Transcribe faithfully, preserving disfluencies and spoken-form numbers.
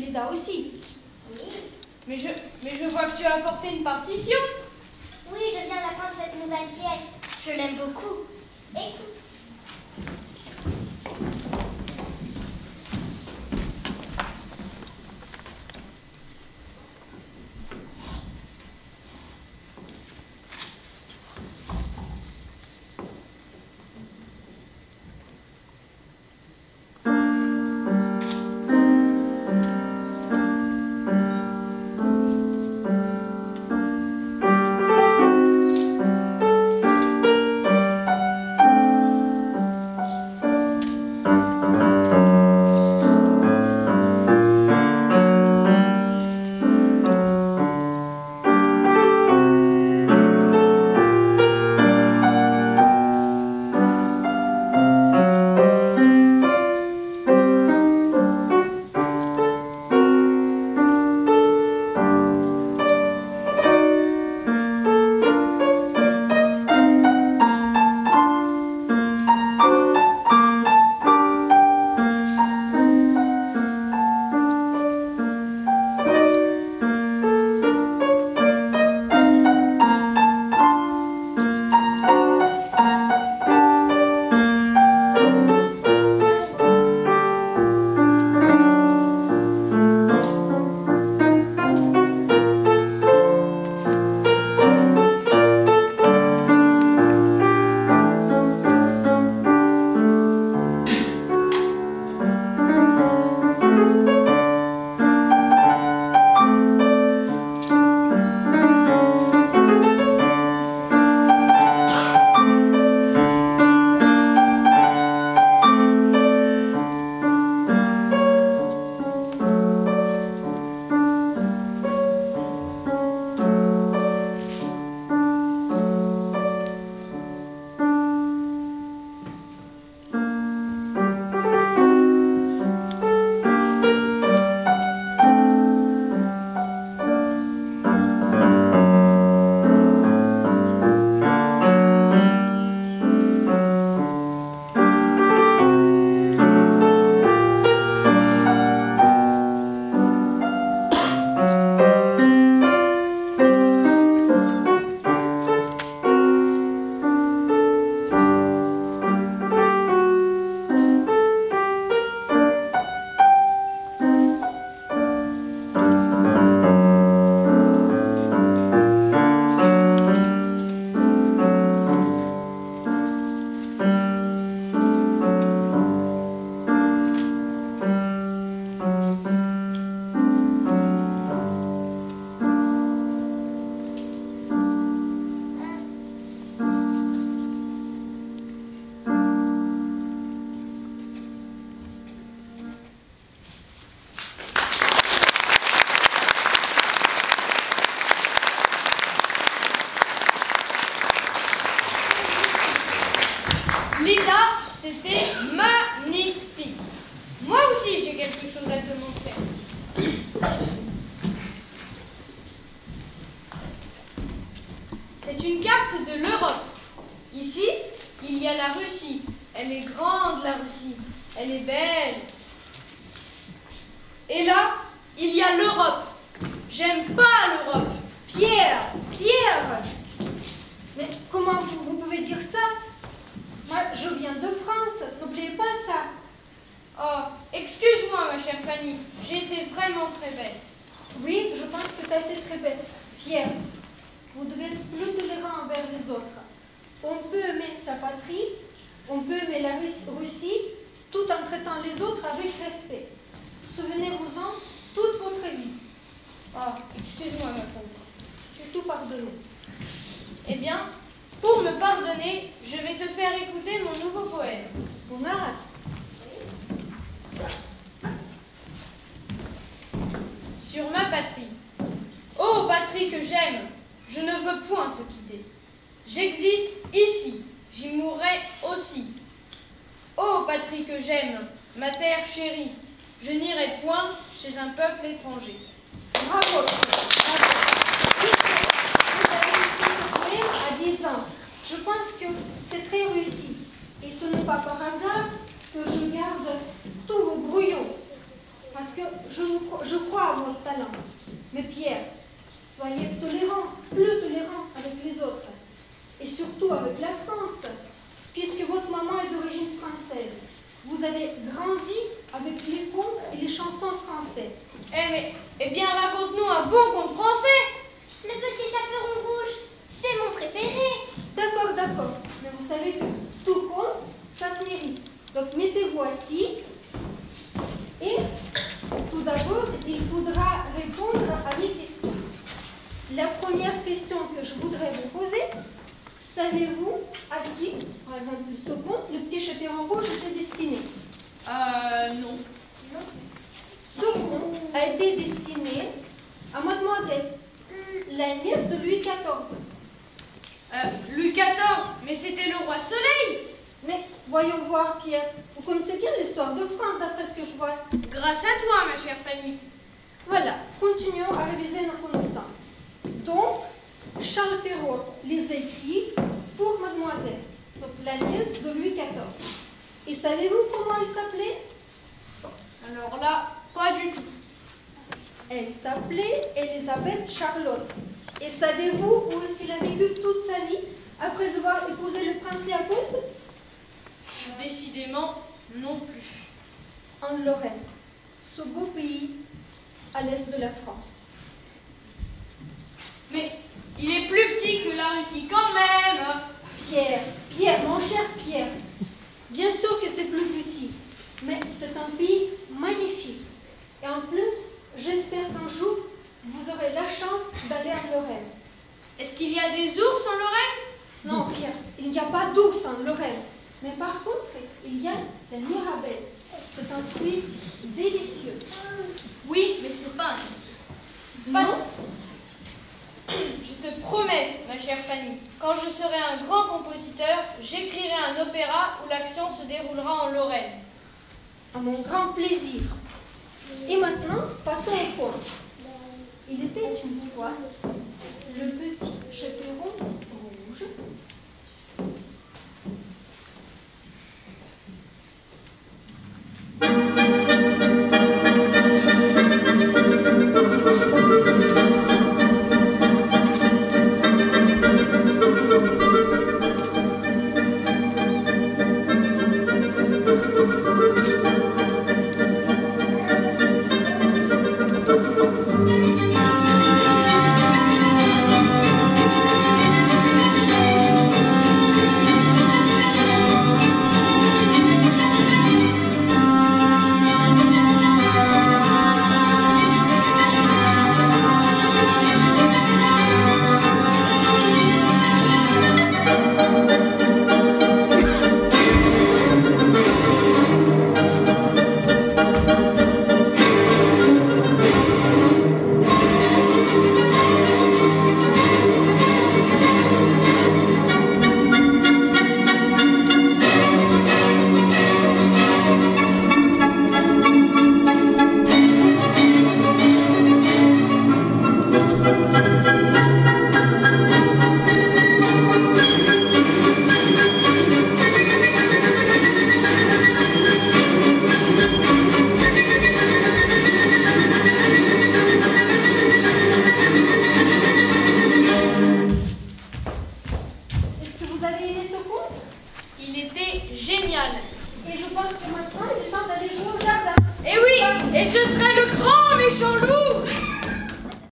Lida aussi. Oui. Mais je, mais je vois que tu as apporté une partition. Oui, je viens d'apprendre cette nouvelle pièce. Je l'aime beaucoup. Écoute. Lida, c'était magnifique. Moi aussi, j'ai quelque chose à te montrer. C'est une carte de l'Europe. Ici, il y a la Russie. Elle est grande, la Russie. Elle est belle. Et là, il y a l'Europe. J'aime pas l'Europe. Pierre, Pierre. Mais comment vous, vous pouvez dire ça? Moi, je viens de France. N'oubliez pas ça. Oh, excuse-moi, ma chère Fanny. J'ai été vraiment très bête. Oui, je pense que tu as été très bête. Pierre, vous devez être plus tolérant envers les autres. On peut aimer sa patrie, on peut aimer la Russie, tout en traitant les autres avec respect. Souvenez-vous-en toute votre vie. Oh, excuse-moi, ma pauvre. Je vais tout pardonner. Eh bien, pour me pardonner, je vais te faire écouter mon nouveau poème. On arrête. Sur ma patrie. Ô patrie que j'aime, je ne veux point te quitter. J'existe ici, j'y mourrai aussi. Ô patrie que j'aime, ma terre chérie, je n'irai point chez un peuple étranger. Bravo. Bravo. Vous avez écrit ce poème à dix ans. Je pense que c'est très réussi. Et ce n'est pas par hasard que je garde tous vos brouillons. Parce que je, je La première question que je voudrais vous poser, savez-vous à qui, par exemple, ce conte, le petit chaperon rouge, était destiné? Euh, non. Ce conte a été destiné à Mademoiselle, la nièce de Louis quatorze. Euh, Louis quatorze, mais c'était le roi Soleil. Mais voyons voir, Pierre, vous connaissez bien l'histoire de France, d'après ce que je vois. Grâce à toi, ma chère Fanny. Voilà, continuons à réviser nos connaissances. Donc, Charles Perrault les écrit pour Mademoiselle, donc la nièce de Louis quatorze. Et savez-vous comment elle s'appelait? Alors là, pas du tout. Elle s'appelait Elisabeth Charlotte. Et savez-vous où est-ce qu'elle a vécu toute sa vie après avoir épousé le prince Léopold? Décidément, non plus. En Lorraine, ce beau pays à l'est de la France. Mais il est plus petit que la Russie quand même. Pierre, Pierre, mon cher Pierre, bien sûr que c'est plus petit, mais c'est un pays magnifique. Et en plus, j'espère qu'un jour, vous aurez la chance d'aller en Lorraine. Est-ce qu'il y a des ours en Lorraine? Non, Pierre, il n'y a pas d'ours en Lorraine. Mais par contre, il y a la mirabelle. C'est un fruit délicieux. Oui, mais c'est pas un ours. Pas... Je te promets, ma chère Fanny, quand je serai un grand compositeur, j'écrirai un opéra où l'action se déroulera en Lorraine. À mon grand plaisir. Et maintenant, passons au conte. Il était une fois le petit chaperon rouge. Et je pense que maintenant, il est temps d'aller jouer au jardin. Et oui, et ce serait le grand méchant loup.